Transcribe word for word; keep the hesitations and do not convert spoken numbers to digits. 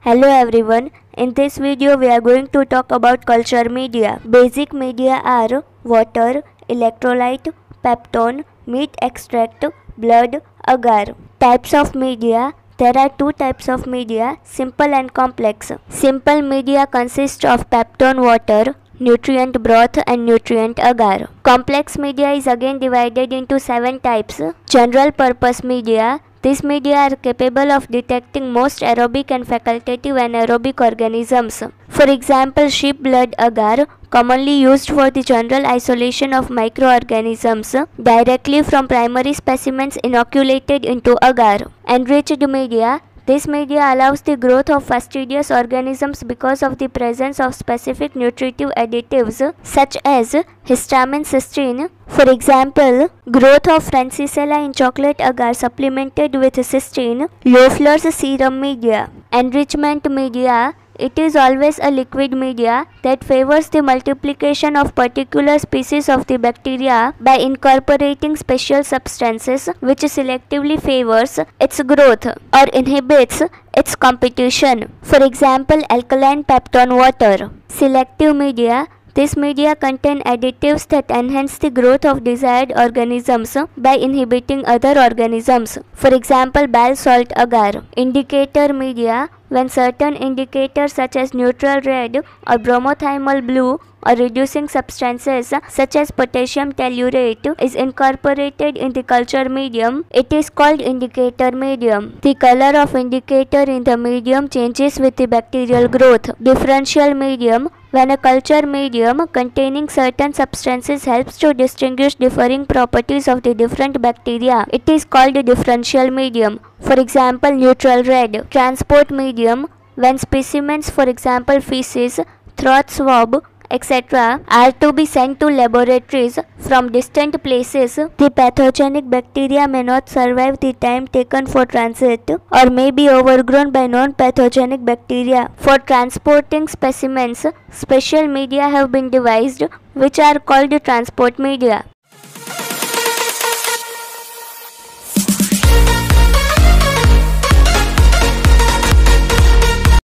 Hello everyone, in this video we are going to talk about culture media. Basic media are water, electrolyte, peptone, meat extract, blood, agar. Types of media. There are two types of media, simple and complex. Simple media consists of peptone water, nutrient broth and nutrient agar. Complex media is again divided into seven types. General purpose media. These media are capable of detecting most aerobic and facultative anaerobic organisms. For example, sheep blood agar, commonly used for the general isolation of microorganisms directly from primary specimens inoculated into agar. Enriched media. This media allows the growth of fastidious organisms because of the presence of specific nutritive additives such as histamine cysteine. For example, growth of Francisella in chocolate agar supplemented with cysteine. Loeffler's serum media. Enrichment media. It is always a liquid media that favors the multiplication of particular species of the bacteria by incorporating special substances which selectively favors its growth or inhibits its competition. For example, alkaline peptone water. Selective media. This media contain additives that enhance the growth of desired organisms by inhibiting other organisms. For example, bile salt agar. Indicator media. When certain indicators such as neutral red or bromothiamyl blue or reducing substances such as potassium tellurate is incorporated in the culture medium, it is called indicator medium. The color of indicator in the medium changes with the bacterial growth. Differential medium. When a culture medium containing certain substances helps to distinguish differing properties of the different bacteria, it is called a differential medium. For example, neutral red. Transport medium. When specimens, for example feces, throat swab, et cetera are to be sent to laboratories from distant places, the pathogenic bacteria may not survive the time taken for transit or may be overgrown by non-pathogenic bacteria. For transporting specimens, special media have been devised which are called transport media.